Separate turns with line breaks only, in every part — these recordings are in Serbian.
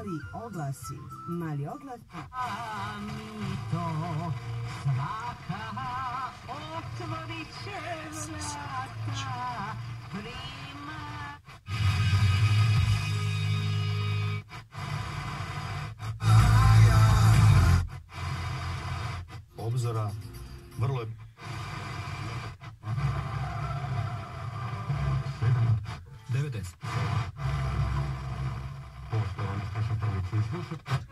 oglasi. Mali oglas.
A mi to svaka otvorit će vrata prima.
Obzora, vrlo je... 90.
Poštovani slušateljice i slušatelji.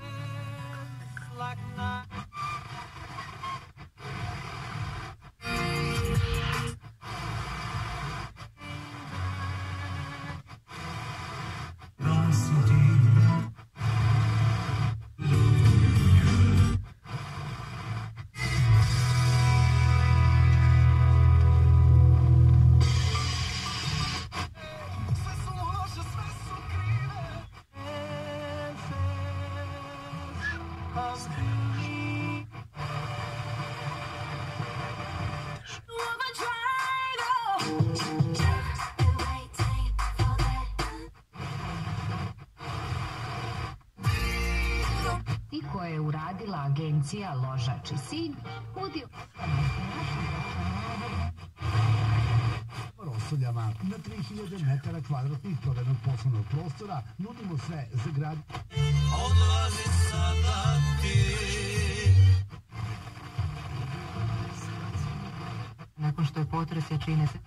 Koje je uradila agencija Ložač i sin, udio...
Rosuljama na 3000 metara kvadratnih prodanog poslovnog prostora nudimo sve za grad.
Odlazi sada ti.
Nakon što je potres jačine se...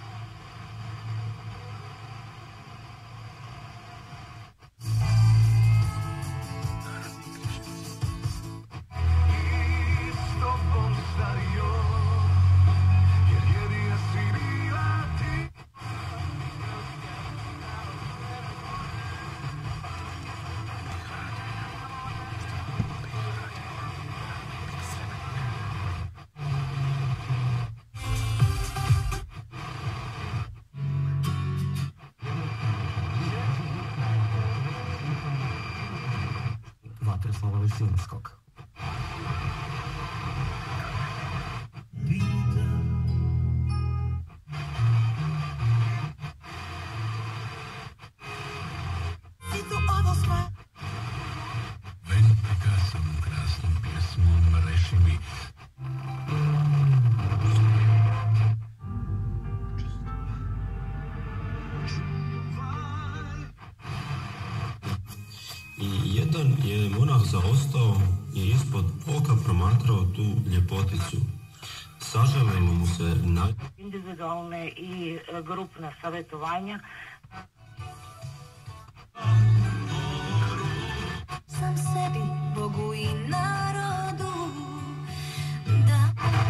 Vatroslava Lisinskog.
Velika sam krasnom pjesmom, reši mi.
I jedan je monah zaostao i ispod oka promatrao tu ljepoticu. Sažalilo mu se na...
individualne i grupna savjetovanja.
Sam sebi, Bogu i narodu da...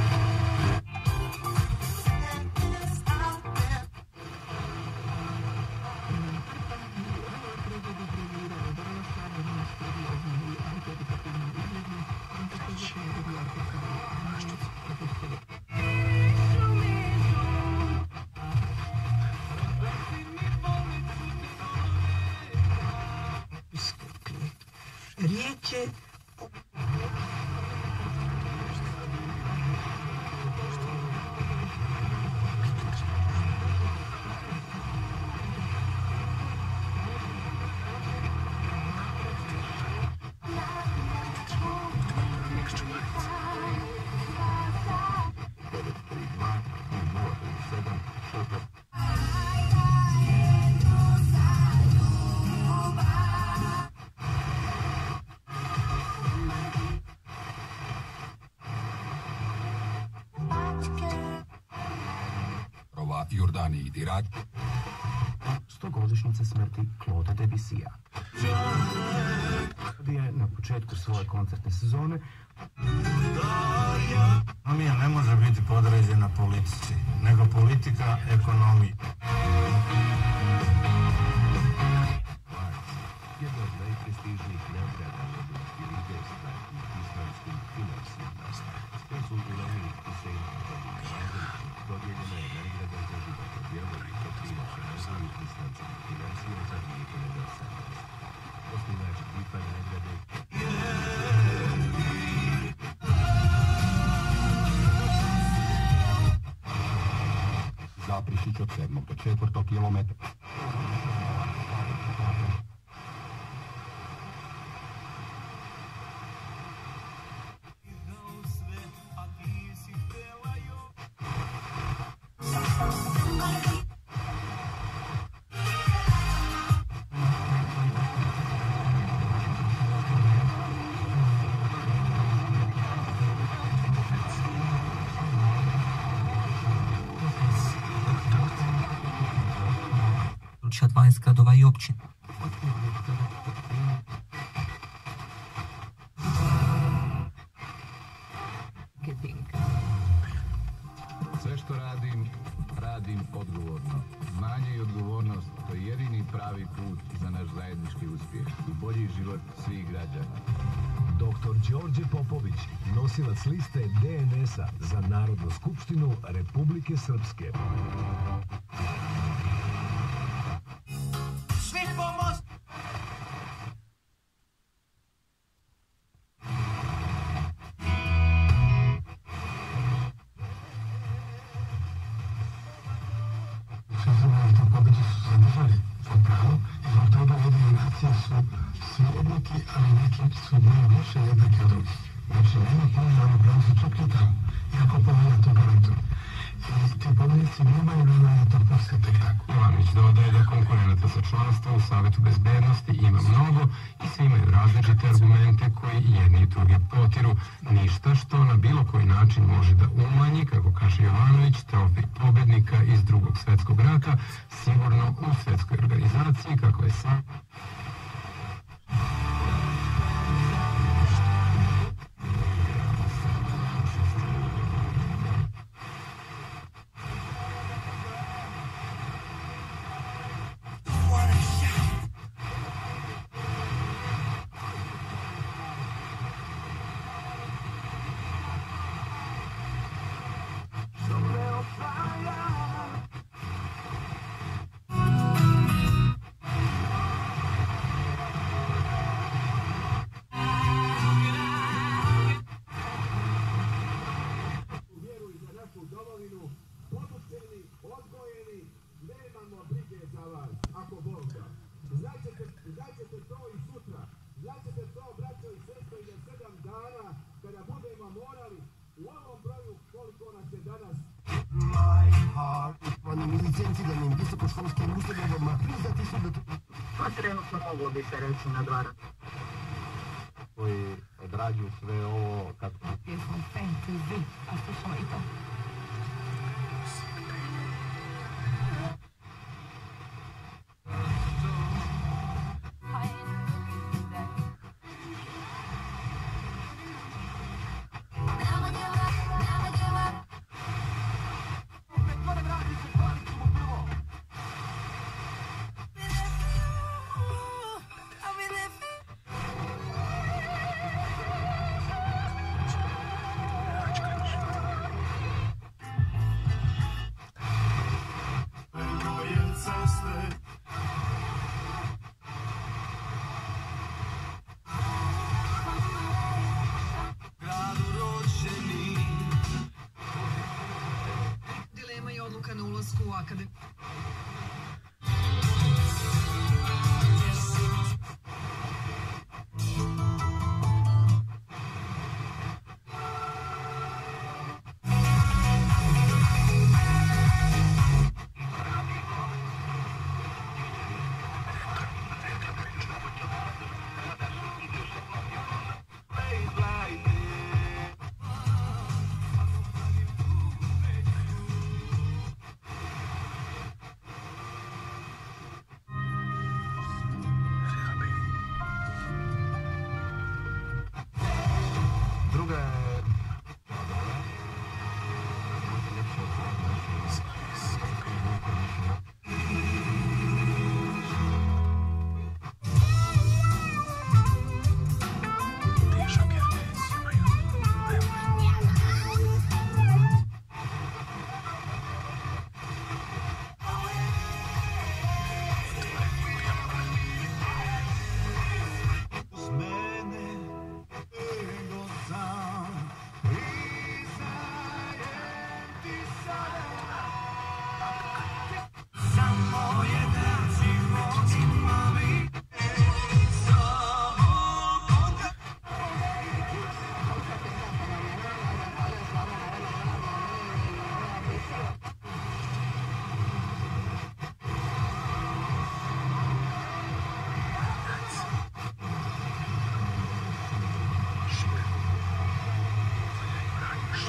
Riječ je
Jordani i Irak.
100-godišnjica smrti Claude Debussya. Je na početku svoje koncertne sezone.
Ekonomija ne može biti podređena politici, nego politika ekonomiji.
Jedna od najprestižnijih nagrada ili gesta u islamskim finansijama. Konsultovani Husein dodijeljena je nagrada za život od vjerovnika prinoša razvoju islamskih finansija za 2018. Osnivač tipa nagrade
Zaprišić od 7. do 4. kilometra.
područja 12 gradova i općina.
Sve što radim, radim odgovorno. Znanje i odgovornost, to je jedini pravi put za naš zajednički uspjeh i bolji život svih građana.
Dr. Đorđe Popović, nosilac liste DNS-a za Narodnu skupštinu Republike Srpske.
Svi pomoz!
Pobedi su sadržali svoj pravo i zbog toga jedine nacije su svi jednaki, ali neki su bili više jednaki od drugih. Znači, nema povreda pravo su čak i tamo, iako povreda to garantuju. I ti pobednici nemaju to poslije tek tako.
Jovanović dodaje da konkurenata sa članstva u Savetu bezbednosti ima mnogo i svi imaju različite argumente koji jedni i drugi potiru. Ništa što na bilo koji način može da umanji, kako kaže Jovanović, trofej pobednika iz Drugog svjetskog rata, sigurno u svjetskoj organizaciji kako je sam.
Trenutno mogu bi se reći na 2
koji odrađuju sve ovo kako...
Pjesma fantasy, a slušamo i to. Dilema i odluka na ulasku u akademiju.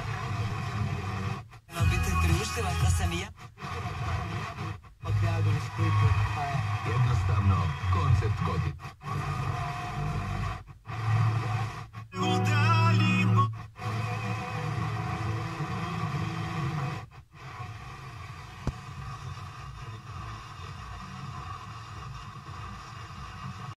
Da sam i ja.
Jednostavno, koncept godine.